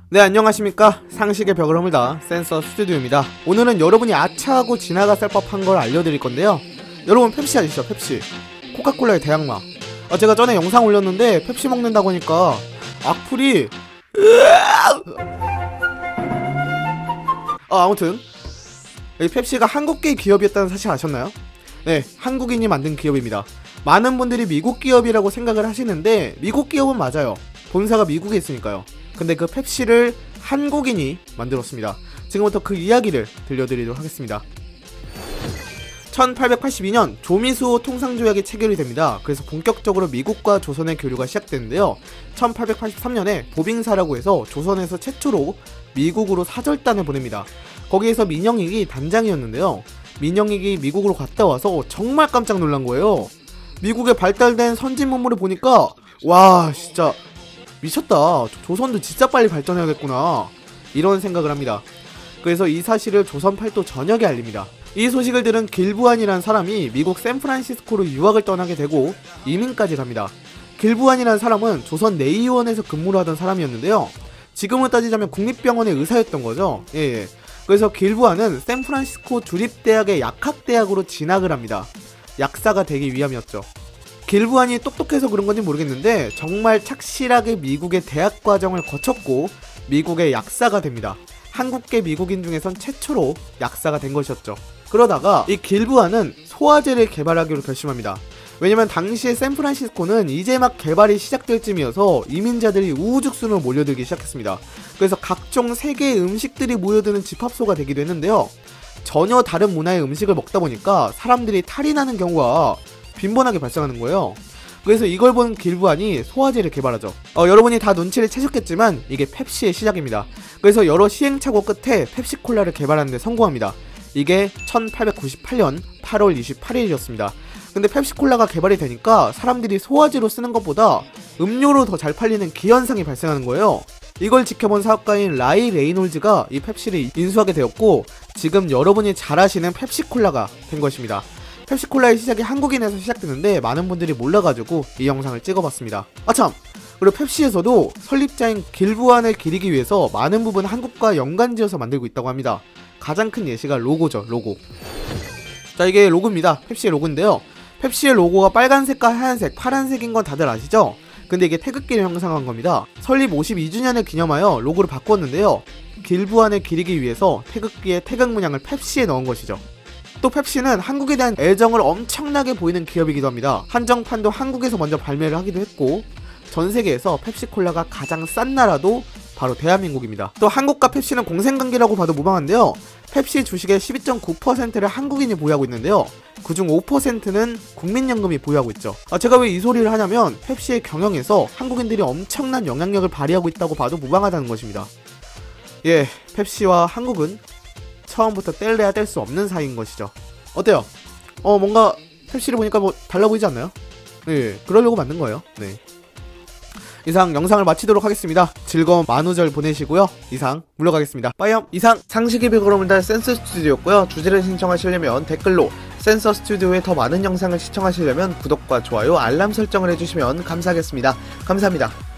네, 안녕하십니까. 상식의 벽을 허물다 센서 스튜디오입니다. 오늘은 여러분이 아차하고 지나갔을 법한 걸 알려드릴 건데요. 여러분 펩시 아시죠? 펩시 코카콜라의 대항마. 제가 전에 영상 올렸는데 펩시 먹는다고 하니까 악플이 아무튼 이 펩시가 한국계 기업이었다는 사실 아셨나요? 네, 한국인이 만든 기업입니다. 많은 분들이 미국 기업이라고 생각을 하시는데 미국 기업은 맞아요. 본사가 미국에 있으니까요. 근데 그 펩시를 한국인이 만들었습니다. 지금부터 그 이야기를 들려드리도록 하겠습니다. 1882년 조미수호 통상조약이 체결이 됩니다. 그래서 본격적으로 미국과 조선의 교류가 시작되는데요. 1883년에 보빙사라고 해서 조선에서 최초로 미국으로 사절단을 보냅니다. 거기에서 민영익이 단장이었는데요. 민영익이 미국으로 갔다 와서 정말 깜짝 놀란 거예요. 미국에 발달된 선진 문물을 보니까 와, 진짜 미쳤다. 조선도 진짜 빨리 발전해야겠구나, 이런 생각을 합니다. 그래서 이 사실을 조선 팔도 전역에 알립니다. 이 소식을 들은 길부안이라는 사람이 미국 샌프란시스코로 유학을 떠나게 되고 이민까지 갑니다. 길부안이라는 사람은 조선 내의원에서 근무를 하던 사람이었는데요. 지금으로 따지자면 국립병원의 의사였던 거죠. 예. 그래서 길부안은 샌프란시스코 주립대학의 약학대학으로 진학을 합니다. 약사가 되기 위함이었죠. 길부안이 똑똑해서 그런 건지 모르겠는데 정말 착실하게 미국의 대학 과정을 거쳤고 미국의 약사가 됩니다. 한국계 미국인 중에선 최초로 약사가 된 것이었죠. 그러다가 이 길부안은 소화제를 개발하기로 결심합니다. 왜냐면 당시에 샌프란시스코는 이제 막 개발이 시작될 쯤이어서 이민자들이 우후죽순으로 몰려들기 시작했습니다. 그래서 각종 세계의 음식들이 모여드는 집합소가 되기도 했는데요. 전혀 다른 문화의 음식을 먹다 보니까 사람들이 탈이 나는 경우가 빈번하게 발생하는 거예요. 그래서 이걸 본 길부안이 소화제를 개발하죠. 여러분이 다 눈치를 채셨겠지만 이게 펩시의 시작입니다. 그래서 여러 시행착오 끝에 펩시콜라를 개발하는 데 성공합니다. 이게 1898년 8월 28일이었습니다. 근데 펩시콜라가 개발이 되니까 사람들이 소화제로 쓰는 것보다 음료로 더 잘 팔리는 기현상이 발생하는 거예요. 이걸 지켜본 사업가인 라이 레이놀즈가 이 펩시를 인수하게 되었고 지금 여러분이 잘 아시는 펩시콜라가 된 것입니다. 펩시콜라의 시작이 한국인에서 시작되는데 많은 분들이 몰라가지고 이 영상을 찍어봤습니다. 아참! 그리고 펩시에서도 설립자인 길부안을 기리기 위해서 많은 부분 한국과 연관지어서 만들고 있다고 합니다. 가장 큰 예시가 로고죠, 로고. 자, 이게 로고입니다. 펩시의 로고인데요. 펩시의 로고가 빨간색과 하얀색, 파란색인 건 다들 아시죠? 근데 이게 태극기를 형상한 겁니다. 설립 52주년을 기념하여 로고를 바꿨는데요. 길부안을 기리기 위해서 태극기에 태극 문양을 펩시에 넣은 것이죠. 또 펩시는 한국에 대한 애정을 엄청나게 보이는 기업이기도 합니다. 한정판도 한국에서 먼저 발매를 하기도 했고 전세계에서 펩시콜라가 가장 싼 나라도 바로 대한민국입니다. 또 한국과 펩시는 공생관계라고 봐도 무방한데요. 펩시 주식의 12.9%를 한국인이 보유하고 있는데요. 그중 5%는 국민연금이 보유하고 있죠. 제가 왜 이 소리를 하냐면 펩시의 경영에서 한국인들이 엄청난 영향력을 발휘하고 있다고 봐도 무방하다는 것입니다. 예, 펩시와 한국은 처음부터 뗄래야 뗄 수 없는 사이인 것이죠. 어때요? 뭔가 펩시를 보니까 뭐 달라 보이지 않나요? 네, 그러려고 만든 거예요. 네. 이상 영상을 마치도록 하겠습니다. 즐거운 만우절 보내시고요. 이상 물러가겠습니다. 빠이염. 이상 상식의 벽을 허물다 센서 스튜디오였고요. 주제를 신청하시려면 댓글로, 센서 스튜디오의 더 많은 영상을 시청하시려면 구독과 좋아요, 알람 설정을 해주시면 감사하겠습니다. 감사합니다.